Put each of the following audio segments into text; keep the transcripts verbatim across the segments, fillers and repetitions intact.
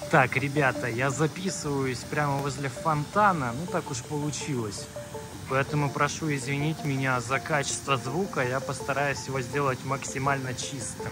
Так, ребята, я записываюсь прямо возле фонтана, ну так уж получилось. Поэтому прошу извинить меня за качество звука, я постараюсь его сделать максимально чистым.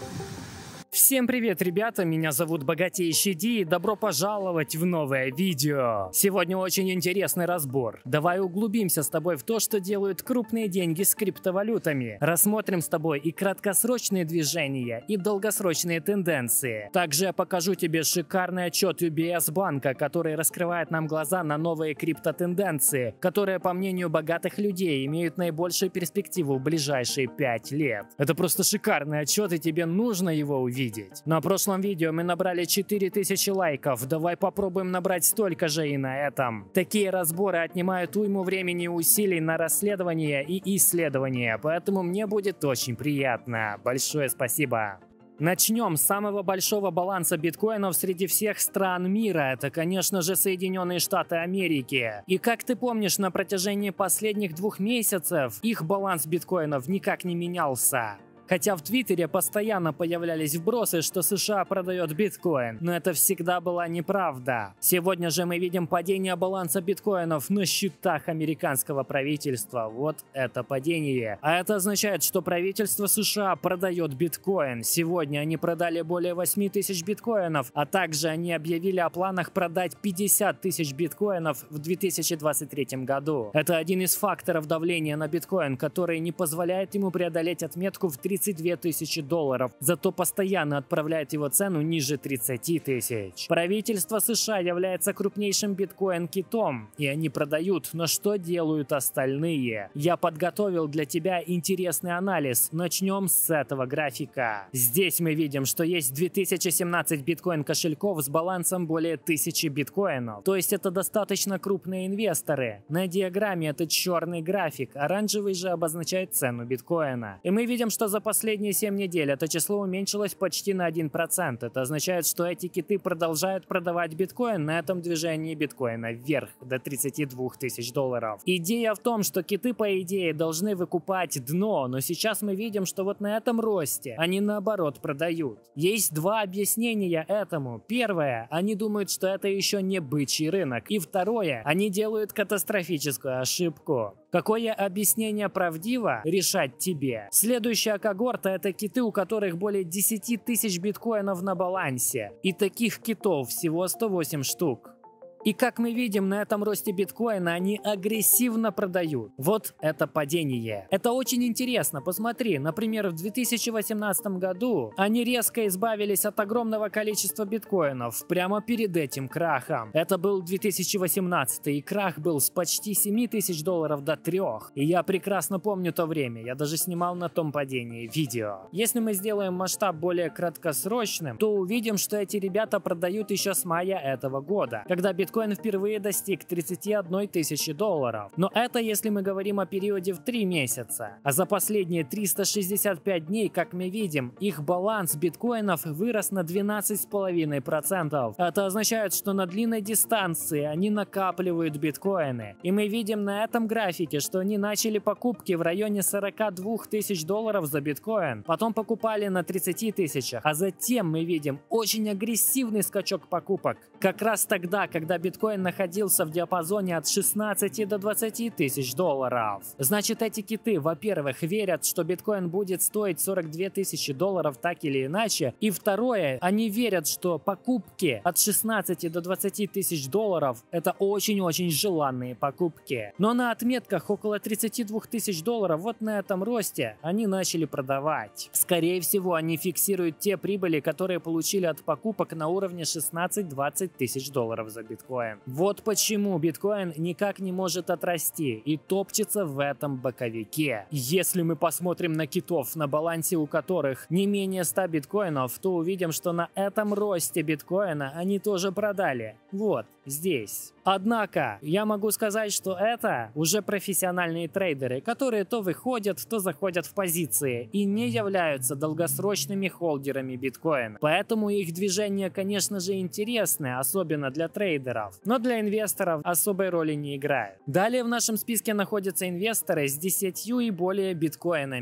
Всем привет, ребята, меня зовут Богатейший Ди, и добро пожаловать в новое видео. Сегодня очень интересный разбор. Давай углубимся с тобой в то, что делают крупные деньги с криптовалютами. Рассмотрим с тобой и краткосрочные движения, и долгосрочные тенденции. Также я покажу тебе шикарный отчет ю би эс банка, который раскрывает нам глаза на новые криптотенденции, которые, по мнению богатых людей, имеют наибольшую перспективу в ближайшие пять лет. Это просто шикарный отчет, и тебе нужно его увидеть. На прошлом видео мы набрали четыре тысячи лайков, давай попробуем набрать столько же и на этом. Такие разборы отнимают уйму времени и усилий на расследование и исследование, поэтому мне будет очень приятно. Большое спасибо. Начнем с самого большого баланса биткоинов среди всех стран мира. Это, конечно же, Соединенные Штаты Америки. И как ты помнишь, на протяжении последних двух месяцев их баланс биткоинов никак не менялся. Хотя в Твиттере постоянно появлялись вбросы, что США продает биткоин, но это всегда была неправда. Сегодня же мы видим падение баланса биткоинов на счетах американского правительства. Вот это падение. А это означает, что правительство США продает биткоин. Сегодня они продали более восьми тысяч биткоинов, а также они объявили о планах продать пятьдесят тысяч биткоинов в две тысячи двадцать третьем году. Это один из факторов давления на биткоин, который не позволяет ему преодолеть отметку в тридцать две тысячи долларов, зато постоянно отправляет его цену ниже тридцати тысяч. Правительство США является крупнейшим биткоин-китом, и они продают, но что делают остальные? Я подготовил для тебя интересный анализ. Начнем с этого графика. Здесь мы видим, что есть две тысячи семнадцать биткоин-кошельков с балансом более тысячи биткоинов. То есть это достаточно крупные инвесторы. На диаграмме это черный график, оранжевый же обозначает цену биткоина. И мы видим, что за последние семь недель это число уменьшилось почти на один процент. Это означает, что эти киты продолжают продавать биткоин на этом движении биткоина вверх до тридцати двух тысяч долларов. Идея в том, что киты по идее должны выкупать дно, но сейчас мы видим, что вот на этом росте они наоборот продают. Есть два объяснения этому. Первое, они думают, что это еще не бычий рынок. И второе, они делают катастрофическую ошибку. Какое объяснение правдиво, решать тебе. Следующая когорта — это киты, у которых более десяти тысяч биткоинов на балансе. И таких китов всего сто восемь штук. И как мы видим, на этом росте биткоина они агрессивно продают. Вот это падение. Это очень интересно. Посмотри, например, в две тысячи восемнадцатом году они резко избавились от огромного количества биткоинов прямо перед этим крахом. Это был две тысячи восемнадцатый, и крах был с почти семи тысяч долларов до трёх. И я прекрасно помню то время. Я даже снимал на том падении видео. Если мы сделаем масштаб более краткосрочным, то увидим, что эти ребята продают еще с мая этого года, когда биткоин Биткоин впервые достиг тридцати одной тысячи долларов. Но это если мы говорим о периоде в три месяца. А за последние триста шестьдесят пять дней, как мы видим, их баланс биткоинов вырос на двенадцать целых пять десятых процента. Это означает, что на длинной дистанции они накапливают биткоины. И мы видим на этом графике, что они начали покупки в районе сорока двух тысяч долларов за биткоин. Потом покупали на тридцати тысячах. А затем мы видим очень агрессивный скачок покупок. Как раз тогда, когда биткоин находился в диапазоне от шестнадцати до двадцати тысяч долларов. Значит, эти киты, во-первых, верят, что биткоин будет стоить сорок две тысячи долларов так или иначе. И второе, они верят, что покупки от шестнадцати до двадцати тысяч долларов это очень-очень желанные покупки. Но на отметках около тридцати двух тысяч долларов, вот на этом росте, они начали продавать. Скорее всего, они фиксируют те прибыли, которые получили от покупок на уровне шестнадцать-двадцать тысяч долларов за биткоин. Вот почему биткоин никак не может отрасти и топчется в этом боковике. Если мы посмотрим на китов, на балансе у которых не менее ста биткоинов, то увидим, что на этом росте биткоина они тоже продали. Вот, здесь. Однако, я могу сказать, что это уже профессиональные трейдеры, которые то выходят, то заходят в позиции и не являются долгосрочными холдерами биткоина. Поэтому их движения, конечно же, интересны, особенно для трейдеров, но для инвесторов особой роли не играют. Далее в нашем списке находятся инвесторы с десятью и более биткоинами.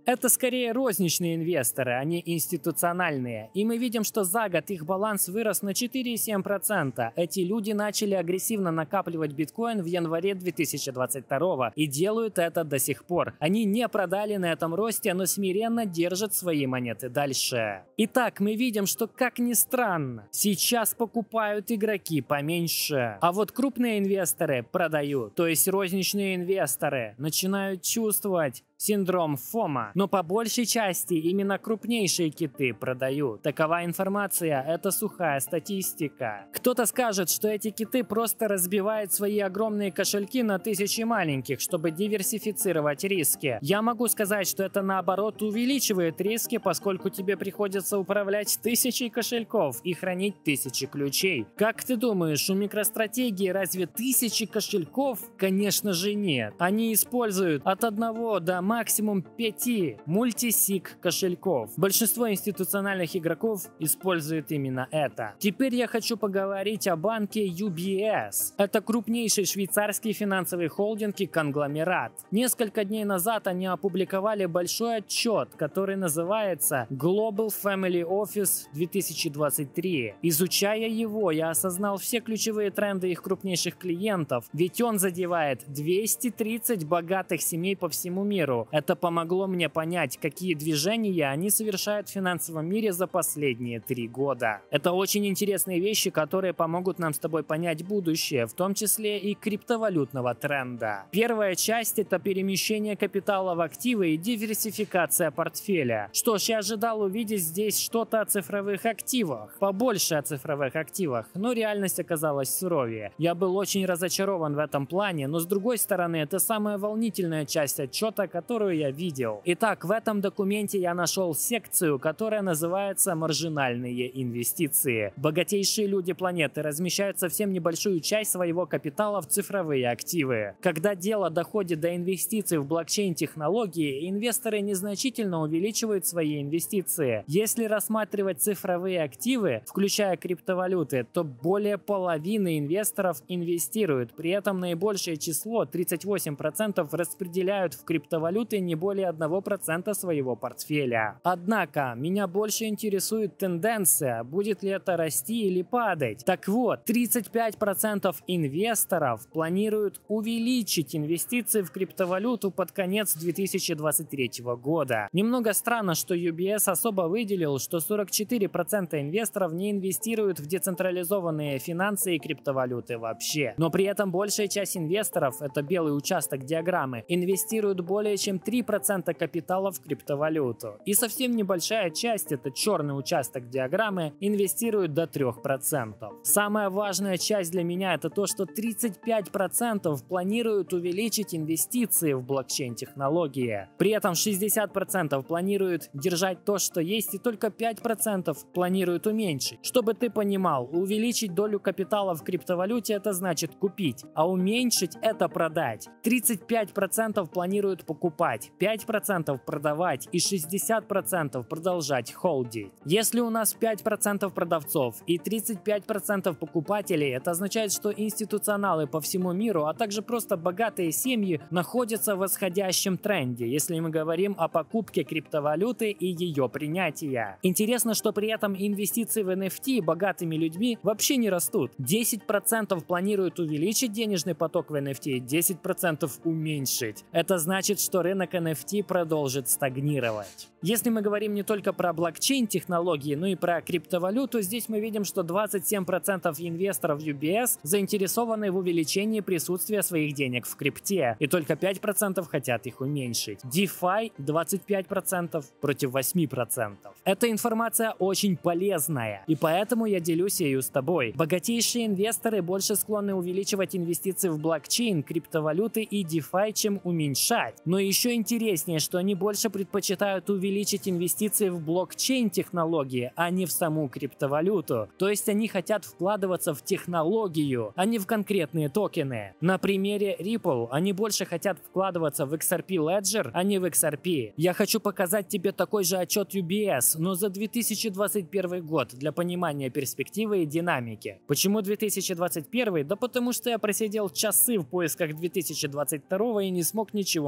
Это скорее розничные инвесторы, а не институциональные. И мы видим, что за год их баланс вырос на четыре и семь десятых процента. Эти люди начали агрессивно накапливать биткоин в январе две тысячи двадцать второго и делают это до сих пор. Они не продали на этом росте, но смиренно держат свои монеты дальше. Итак, мы видим, что, как ни странно, сейчас покупают игроки поменьше, а вот крупные инвесторы продают, то есть розничные инвесторы начинают чувствовать синдром фома, но по большей части именно крупнейшие киты продают. Такова информация, это сухая статистика. Кто-то скажет, что эти киты просто разбивают свои огромные кошельки на тысячи маленьких, чтобы диверсифицировать риски. Я могу сказать, что это наоборот увеличивает риски, поскольку тебе приходится управлять тысячей кошельков и хранить тысячи ключей. Как ты думаешь, у микростратегии разве тысячи кошельков? Конечно же нет. Они используют от одного до максимум пяти мультисиг кошельков. Большинство институциональных игроков используют именно это. Теперь я хочу поговорить о банке ю би эс. Это крупнейший швейцарский финансовый холдинг и конгломерат. Несколько дней назад они опубликовали большой отчет, который называется Global Family Office две тысячи двадцать три. Изучая его, я осознал все ключевые тренды их крупнейших клиентов, ведь он задевает двести тридцать богатых семей по всему миру. Это помогло мне понять, какие движения они совершают в финансовом мире за последние три года. Это очень интересные вещи, которые помогут нам с тобой понять будущее, в том числе и криптовалютного тренда. Первая часть — это перемещение капитала в активы и диверсификация портфеля. Что ж, я ожидал увидеть здесь что-то о цифровых активах, побольше о цифровых активах, но реальность оказалась суровее. Я был очень разочарован в этом плане, но с другой стороны, это самая волнительная часть отчета, которую я видел. Итак, в этом документе я нашел секцию, которая называется «Маржинальные инвестиции». Богатейшие люди планеты размещают совсем небольшую часть своего капитала в цифровые активы. Когда дело доходит до инвестиций в блокчейн-технологии, инвесторы незначительно увеличивают свои инвестиции. Если рассматривать цифровые активы, включая криптовалюты, то более половины инвесторов инвестируют. При этом наибольшее число, тридцать восемь процентов, распределяют в криптовалюты не более одного процента своего портфеля. Однако, меня больше интересует тенденция, будет ли это расти или падать. Так вот, тридцать пять процентов инвесторов планируют увеличить инвестиции в криптовалюту под конец две тысячи двадцать третьего года. Немного странно, что ю би эс особо выделил, что сорок четыре процента инвесторов не инвестируют в децентрализованные финансы и криптовалюты вообще. Но при этом большая часть инвесторов, это белый участок диаграммы, инвестируют более чем три процента капитала в криптовалюту. И совсем небольшая часть, это черный участок диаграммы, инвестирует до трёх процентов. Самая важная часть для меня — это то, что тридцать пять процентов планируют увеличить инвестиции в блокчейн-технологии. При этом шестьдесят процентов планируют держать то, что есть, и только пять процентов планируют уменьшить. Чтобы ты понимал, увеличить долю капитала в криптовалюте — это значит купить, а уменьшить — это продать. тридцать пять процентов планируют покупать, пять процентов продавать и шестьдесят процентов продолжать холдить. Если у нас пять процентов продавцов и тридцать пять процентов покупателей, это означает, что институционалы по всему миру, а также просто богатые семьи находятся в восходящем тренде, если мы говорим о покупке криптовалюты и ее принятия. Интересно, что при этом инвестиции в эн эф ти богатыми людьми вообще не растут. десять процентов планируют увеличить денежный поток в эн эф ти, десять процентов уменьшить. Это значит, что рынок эн эф ти продолжит стагнировать. Если мы говорим не только про блокчейн-технологии, но и про криптовалюту, здесь мы видим, что двадцать семь процентов инвесторов ю би эс заинтересованы в увеличении присутствия своих денег в крипте, и только пять процентов хотят их уменьшить. DeFi двадцать пять процентов против восьми процентов. Эта информация очень полезная, и поэтому я делюсь ею с тобой. Богатейшие инвесторы больше склонны увеличивать инвестиции в блокчейн, криптовалюты и DeFi, чем уменьшать. Но еще интереснее, что они больше предпочитают увеличить инвестиции в блокчейн-технологии, а не в саму криптовалюту. То есть они хотят вкладываться в технологию, а не в конкретные токены. На примере Ripple они больше хотят вкладываться в икс ар пи Ledger, а не в икс ар пи. Я хочу показать тебе такой же отчет ю би эс, но за две тысячи двадцать первый год, для понимания перспективы и динамики. Почему две тысячи двадцать первый? Да потому что я просидел часы в поисках две тысячи двадцать второго и не смог ничего найти.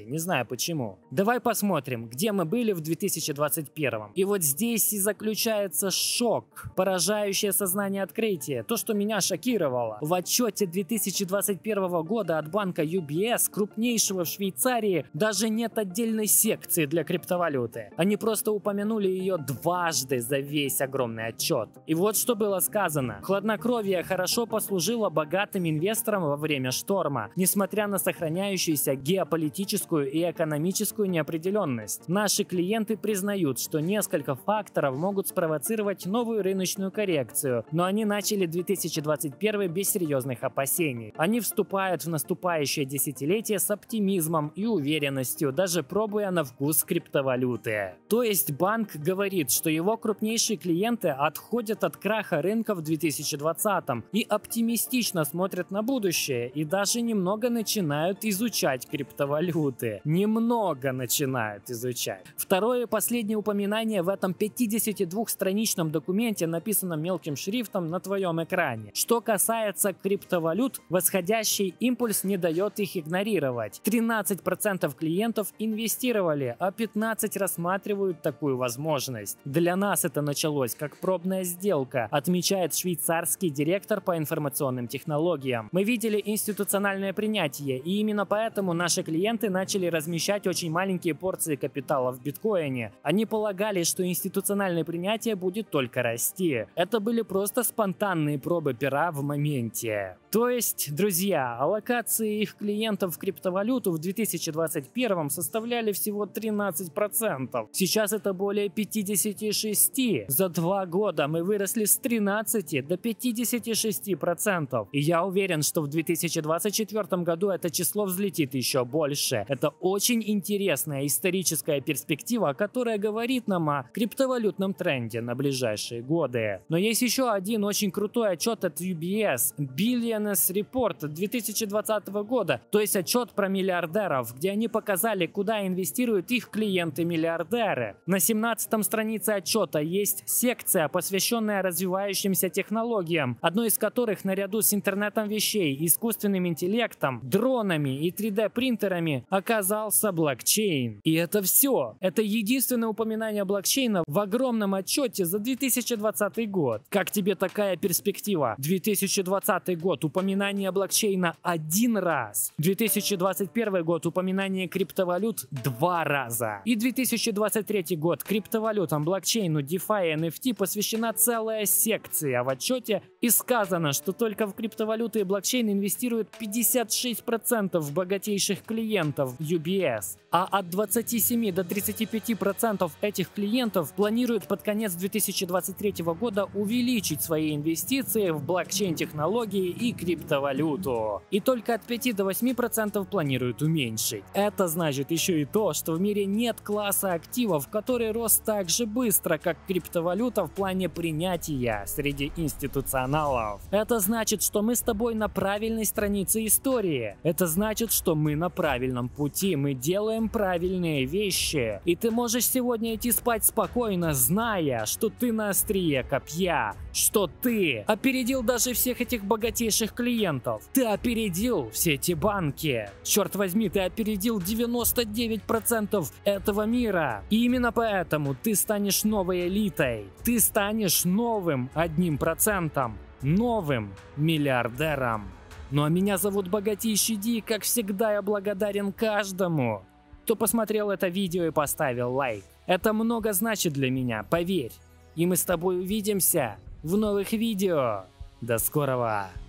событий, не знаю почему. Давай посмотрим, где мы были в две тысячи двадцать первом. И вот здесь и заключается шок, поражающее сознание открытие, то, что меня шокировало. В отчете две тысячи двадцать первого года от банка ю би эс, крупнейшего в Швейцарии, даже нет отдельной секции для криптовалюты. Они просто упомянули ее дважды за весь огромный отчет. И вот что было сказано. Хладнокровие хорошо послужило богатым инвесторам во время шторма, несмотря на сохраняющуюся геополитическую и экономическую неопределенность. Наши клиенты признают, что несколько факторов могут спровоцировать новую рыночную коррекцию, но они начали две тысячи двадцать первый без серьезных опасений. Они вступают в наступающее десятилетие с оптимизмом и уверенностью, даже пробуя на вкус криптовалюты. То есть банк говорит, что его крупнейшие клиенты отходят от краха рынка в две тысячи двадцатом и оптимистично смотрят на будущее и даже немного начинают изучать криптовалюты. Немного начинают изучать. Второе и последнее упоминание в этом пятидесятидвухстраничном документе, написанном мелким шрифтом на твоем экране. Что касается криптовалют, восходящий импульс не дает их игнорировать. тринадцать процентов клиентов инвестировали, а пятнадцать процентов рассматривают такую возможность. Для нас это началось как пробная сделка, отмечает швейцарский директор по информационным технологиям. Мы видели институциональное принятие, и именно поэтому наши клиенты начали размещать очень маленькие порции капитала в биткоине. Они полагали, что институциональное принятие будет только расти. Это были просто спонтанные пробы пера в моменте. То есть, друзья, аллокации их клиентов в криптовалюту в две тысячи двадцать первом составляли всего тринадцать процентов. Сейчас это более пятидесяти шести процентов. За два года мы выросли с тринадцати до пятидесяти шести процентов. И я уверен, что в две тысячи двадцать четвёртом году это число взлетит еще больше. Это очень интересная историческая перспектива, которая говорит нам о криптовалютном тренде на ближайшие годы. Но есть еще один очень крутой отчет от ю би эс, Billionaires Report две тысячи двадцатого года, то есть отчет про миллиардеров, где они показали, куда инвестируют их клиенты-миллиардеры. На семнадцатой странице отчета есть секция, посвященная развивающимся технологиям, одной из которых наряду с интернетом вещей, искусственным интеллектом, дронами и три дэ принтерами оказался блокчейн. И это все. Это единственное упоминание блокчейна в огромном отчете за две тысячи двадцатый год. Как тебе такая перспектива? две тысячи двадцатый год, упоминание блокчейна один раз. две тысячи двадцать первый год, упоминание криптовалют два раза. И две тысячи двадцать третий год, криптовалютам, блокчейну, DeFi и эн эф ти посвящена целая секция в отчете, и сказано, что только в криптовалюты и блокчейн инвестируют пятьдесят шесть процентов богатейших клиентов ю би эс, а от двадцати семи до тридцати пяти процентов этих клиентов планируют под конец две тысячи двадцать третьего года увеличить свои инвестиции в блокчейн-технологии и криптовалюту. И только от пяти до восьми процентов планируют уменьшить. Это значит еще и то, что в мире нет класса активов, который рос так же быстро, как криптовалюта в плане принятия среди институционалов. Это значит, что мы с тобой на правильной странице истории. Это значит, что мы на правильном пути, мы делаем правильные вещи. И ты можешь сегодня идти спать спокойно, зная, что ты на острие копья, что ты опередил даже всех этих богатейших клиентов. Ты опередил все эти банки. Черт возьми, ты опередил девяносто девять процентов этого мира. И именно поэтому ты станешь новой элитой. Ты станешь новым одним процентом. Новым миллиардером. Ну а меня зовут Богатейший Ди, как всегда я благодарен каждому, кто посмотрел это видео и поставил лайк. Это много значит для меня, поверь. И мы с тобой увидимся в новых видео. До скорого!